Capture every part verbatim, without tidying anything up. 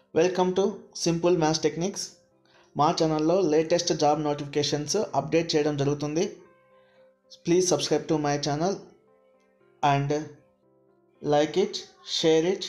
Welcome to simple maths techniques. మా ఛానల్లో latest job notifications update చేయడం జరుగుతుంది. Please subscribe to my channel and like it, share it.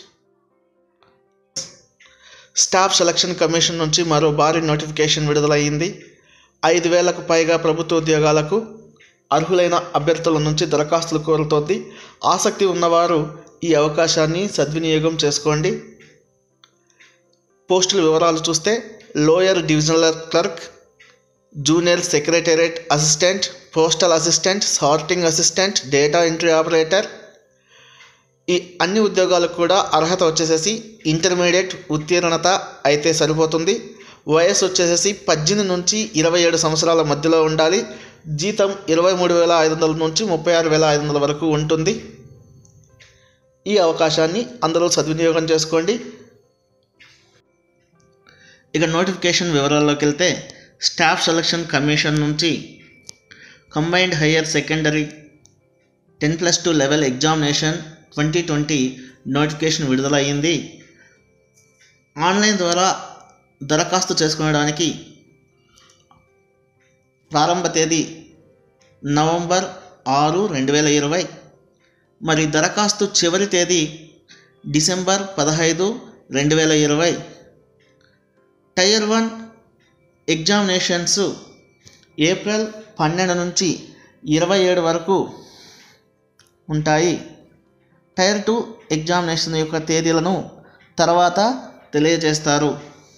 Staff selection commission నుంచి మరో భారీ notification విడుదలయ్యింది. ఐదు వేలకు పైగా ప్రభుత్వ ఉద్యోగాలకు అర్హులైన అభ్యర్థుల నుంచి దరఖాస్తులు కోరుతోంది. ఆసక్తి ఉన్నవారు ఈ అవకాశాన్ని సద్వినియోగం చేసుకోండి. పోస్టుల వివరాలు చూస్తే lower divisional clerk, junior secretariat assistant, postal assistant, sorting assistant, data entry operator. ఈ అన్ని ఉద్యోగాలకు కూడా అర్హత వచ్చేసేసి ఇంటర్మీడియట్ ఉత్తీర్ణత అయితే సరిపోతుంది. వయసు వచ్చేసేసి పద్దెనిమిది నుంచి ఇరవై ఏడు సంవత్సరాల మధ్యలో ఉండాలి. జీతం ఇరవై మూడు వేల ఐదు వందల నుంచి ముప్పై ఆరు వేల ఐదు వందల వరకు ఉంటుంది. ఈ అవకాశాన్ని అందరూ సద్వినియోగం చేసుకోండి. ఇక నోటిఫికేషన్ వివరాల్లోకి వెళ్తే స్టాఫ్ సెలక్షన్ కమిషన్ నుంచి combined higher secondary ten plus two level examination twenty twenty notification విడుదలయ్యింది. ఆన్లైన్ ద్వారా దరఖాస్తు చేసుకోవడానికి ప్రారంభ తేదీ నవంబర్ ఆరు రెండు వేల ఇరవై, మరి దరఖాస్తు చివరి తేదీ డిసెంబర్ పదహైదు రెండు వేల ఇరవై. టైర్ వన్ ఎగ్జామినేషన్స్ ఏప్రిల్ పన్నెండు నుంచి ఇరవై ఏడు వరకు ఉంటాయి. టైర్ టూ ఎగ్జామినేషన్ యొక్క తేదీలను తర్వాత తెలియజేస్తారు.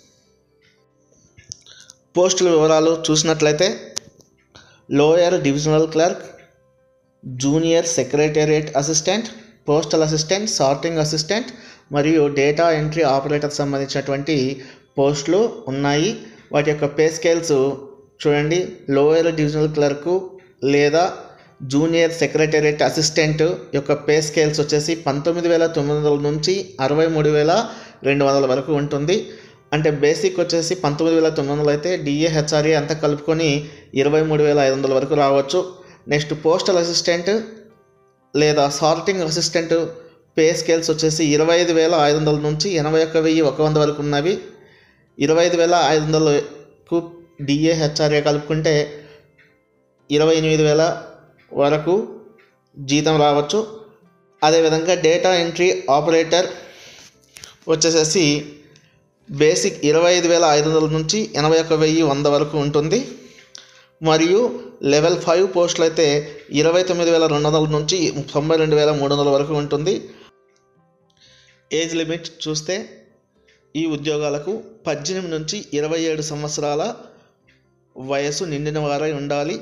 పోస్టుల వివరాలు చూసినట్లయితే lower divisional clerk, junior secretariat assistant, postal assistant, sorting assistant మరియు డేటా ఎంట్రీ ఆపరేటర్ సంబంధించినటువంటి పోస్టులు ఉన్నాయి. వాటి యొక్క పే స్కేల్స్ చూడండి. లోయర్ డివిజనల్ క్లర్కు లేదా జూనియర్ సెక్రటేరియట్ అసిస్టెంట్ యొక్క పే స్కేల్స్ వచ్చేసి పంతొమ్మిది వేల తొమ్మిది వందల నుంచి అరవై మూడు వేల రెండు వందల వరకు ఉంటుంది. అంటే బేసిక్ వచ్చేసి పంతొమ్మిది వేల తొమ్మిది వందలు అయితే డిఏ హెచ్ఆర్ఏ అంతా కలుపుకొని ఇరవై మూడు వేల ఐదు వందల వరకు రావచ్చు. నెక్స్ట్ పోస్టల్ అసిస్టెంట్ లేదా సార్టింగ్ అసిస్టెంట్ పే స్కేల్స్ వచ్చేసి ఇరవై ఐదు వేల ఐదు వందల నుంచి ఎనభై ఒక్క వెయ్యి ఒక వంద వరకు ఉన్నవి. ఇరవై ఐదు వేల ఐదు వందలకు డిఏ హెచ్ఆర్ఏ కలుపుకుంటే ఇరవై ఎనిమిది వేల వరకు జీతం రావచ్చు. అదేవిధంగా డేటా ఎంట్రీ ఆపరేటర్ వచ్చేసేసి బేసిక్ ఇరవై ఐదు వేల ఐదు వందల నుంచి ఎనభై ఒక్క వెయ్యి వంద వరకు ఉంటుంది. మరియు లెవెల్ ఫైవ్ పోస్టులు అయితే ఇరవై తొమ్మిది వేల రెండు వందల నుంచి తొంభై రెండు వేల మూడు వందల వరకు ఉంటుంది. ఏజ్ లిమిట్ చూస్తే ఈ ఉద్యోగాలకు పద్దెనిమిది నుంచి ఇరవై ఏడు సంవత్సరాల వయసు నిండిన వారై ఉండాలి.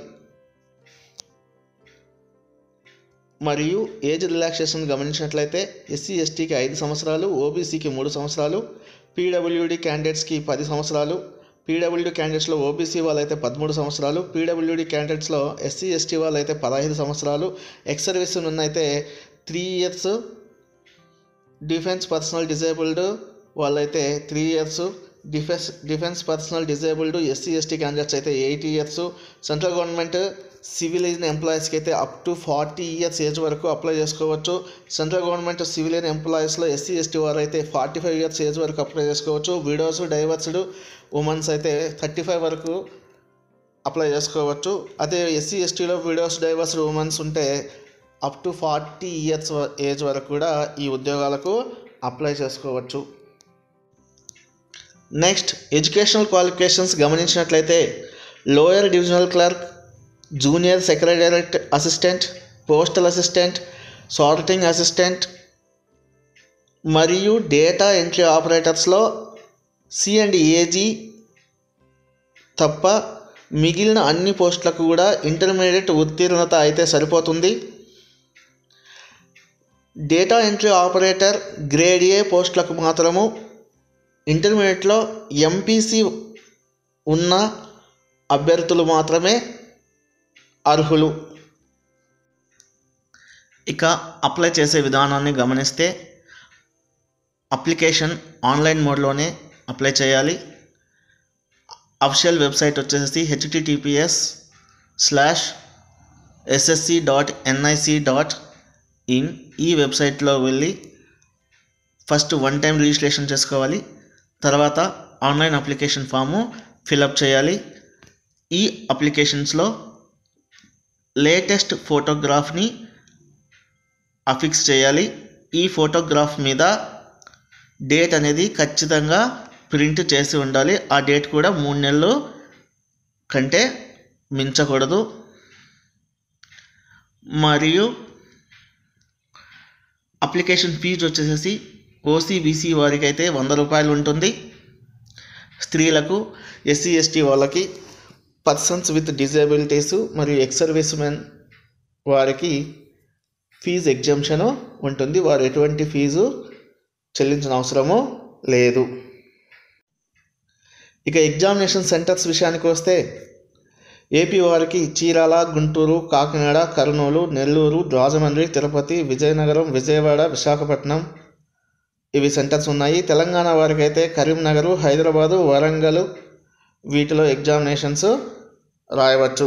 మరియు ఏజ్ రిలాక్సేషన్ గమనించినట్లయితే ఎస్సీ ఎస్టీకి ఐదు సంవత్సరాలు, ఓబీసీకి మూడు సంవత్సరాలు, పీడబ్ల్యూడీ క్యాండిడేట్స్కి పది సంవత్సరాలు, పీడబ్ల్యూడీ క్యాండిడేట్స్లో ఓబీసీ వాళ్ళైతే పదమూడు సంవత్సరాలు, పీడబ్ల్యూడీ క్యాండిడేట్స్లో ఎస్సీ ఎస్టీ వాళ్ళైతే పదహైదు సంవత్సరాలు, ఎక్స్ సర్వీస్ ఉన్నైతే three years, defence personnel disabled వాళ్ళైతే three years, defence defence personnel disabled SC ST candidates అయితే eight years, central government civilian ఎంప్లాయీస్కి అయితే up to forty years age వరకు అప్లై చేసుకోవచ్చు. సెంట్రల్ గవర్నమెంట్ సివిలియన్ ఎంప్లాయీస్లో ఎస్సీ ఎస్టీ వారు అయితే ఫార్టీ ఫైవ్ ఇయర్స్ ఏజ్ వరకు అప్లై చేసుకోవచ్చు. విడోస్, డైవర్స్డ్ ఉమెన్స్ అయితే థర్టీ ఫైవ్ వరకు అప్లై చేసుకోవచ్చు. అదే ఎస్సీ ఎస్టీలో విడోస్, డైవర్స్డ్ ఉమెన్స్ ఉంటే up to forty years age వరకు కూడా ఈ ఉద్యోగాలకు అప్లై చేసుకోవచ్చు. నెక్స్ట్ ఎడ్యుకేషనల్ క్వాలిఫికేషన్స్ గమనించినట్లయితే lower divisional clerk, junior secretariat assistant, postal assistant, sorting assistant మరియు డేటా ఎంట్రీ ఆపరేటర్స్లో సి అండ్ ఏజీ తప్ప మిగిలిన అన్ని పోస్టులకు కూడా ఇంటర్మీడియట్ ఉత్తీర్ణత అయితే సరిపోతుంది. Data entry operator grade A పోస్టులకు మాత్రము ఇంటర్మీడియట్లో ఎంపీసీ ఉన్న అభ్యర్థులు మాత్రమే అర్హులు. ఇక అప్లై చేసే విధానాన్ని గమనిస్తే అప్లికేషన్ ఆన్లైన్ మోడ్లోనే అప్లై చేయాలి. అఫిషియల్ వెబ్సైట్ వచ్చేసి HTTPS slash SSC dot NIC dot in. ఈ వెబ్సైట్లో వెళ్ళి ఫస్ట్ వన్ టైం రిజిస్ట్రేషన్ చేసుకోవాలి. తర్వాత ఆన్లైన్ అప్లికేషన్ ఫాము ఫిలప్ చేయాలి. ఈ అప్లికేషన్స్లో లేటెస్ట్ ఫోటోగ్రాఫ్ని అఫిక్స్ చేయాలి. ఈ ఫోటోగ్రాఫ్ మీద డేట్ అనేది ఖచ్చితంగా ప్రింట్ చేసి ఉండాలి. ఆ డేట్ కూడా మూడు నెలలు కంటే మించకూడదు. మరియు అప్లికేషన్ ఫీజు వచ్చేసేసి ఓసీ బీసీ వారికి అయితే వంద రూపాయలు ఉంటుంది. స్త్రీలకు, ఎస్సీ ఎస్టీ వాళ్ళకి, పర్సన్స్ విత్ డిజేబిలిటీస్ మరియు ఎక్స్ సర్వీస్ మెన్ వారికి ఫీజు ఎగ్జంప్షన్ ఉంటుంది. వారు ఎటువంటి ఫీజు చెల్లించిన అవసరము లేదు. ఇక ఎగ్జామినేషన్ సెంటర్స్ విషయానికి వస్తే ఏపీ వారికి చీరాల, గుంటూరు, కాకినాడ, కర్నూలు, నెల్లూరు, రాజమండ్రి, తిరుపతి, విజయనగరం, విజయవాడ, విశాఖపట్నం ఇవి సెంటర్స్ ఉన్నాయి. తెలంగాణ వారికి అయితే కరీంనగర్, హైదరాబాదు, వరంగల్ వీటిలో ఎగ్జామినేషన్స్ రాయవచ్చు.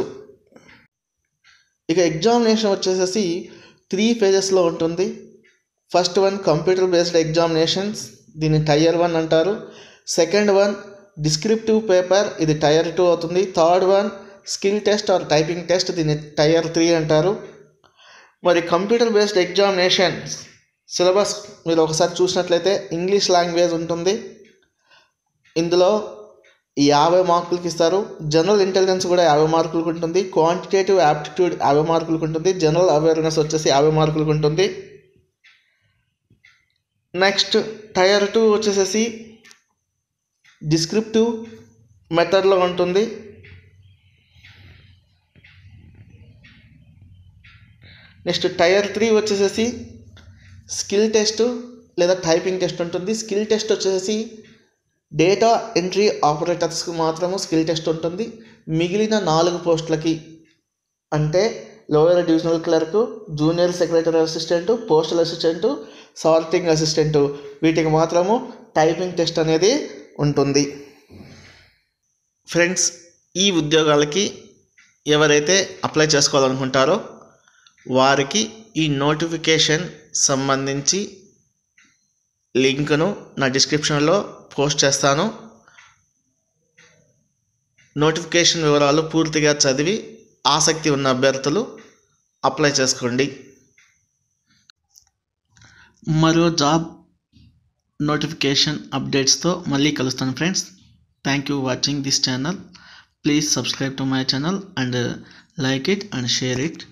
ఇక ఎగ్జామినేషన్ వచ్చేసేసి త్రీ ఫేజెస్లో ఉంటుంది. First one computer based examinations, దీన్ని టైర్ వన్ అంటారు. సెకండ్ వన్ డిస్క్రిప్టివ్ పేపర్, ఇది టైర్ టూ అవుతుంది. Third one skill test or typing test, దీన్ని టైర్ త్రీ అంటారు. మరి కంప్యూటర్ బేస్డ్ ఎగ్జామినేషన్స్ సిలబస్ మీరు ఒకసారి చూసినట్లయితే ఇంగ్లీష్ లాంగ్వేజ్ ఉంటుంది. ఇందులో యాభై మార్కులకి ఇస్తారు. జనరల్ ఇంటెలిజెన్స్ కూడా యాభై మార్కులకు ఉంటుంది. క్వాంటిటేటివ్ యాప్టిట్యూడ్ యాభై మార్కులకు ఉంటుంది. జనరల్ అవేర్నెస్ వచ్చేసి యాభై మార్కులకు ఉంటుంది. నెక్స్ట్ టైర్ టూ వచ్చేసేసి డిస్క్రిప్టివ్ మెథడ్లో ఉంటుంది. నెక్స్ట్ టైర్ త్రీ వచ్చేసేసి స్కిల్ టెస్ట్ లేదా టైపింగ్ టెస్ట్ ఉంటుంది. స్కిల్ టెస్ట్ వచ్చేసి డేటా ఎంట్రీ ఆపరేటర్స్కి మాత్రము స్కిల్ టెస్ట్ ఉంటుంది. మిగిలిన నాలుగు పోస్టులకి అంటే lower divisional clerk, junior secretary assistant, postal assistant, sorting assistant వీటికి మాత్రము టైపింగ్ టెస్ట్ అనేది ఉంటుంది. ఫ్రెండ్స్, ఈ ఉద్యోగాలకి ఎవరైతే అప్లై చేసుకోవాలనుకుంటారో వారికి ఈ నోటిఫికేషన్ సంబంధించి లింక్ను నా డిస్క్రిప్షన్లో పోస్ట్ చేస్తాను. నోటిఫికేషన్ వివరాలు పూర్తిగా చదివి ఆసక్తి ఉన్న అభ్యర్థులు అప్లై చేసుకోండి. మరో జాబ్ నోటిఫికేషన్ అప్డేట్స్తో మళ్ళీ కలుస్తాను friends. Thank you watching this channel. Please subscribe to my channel and like it and share it.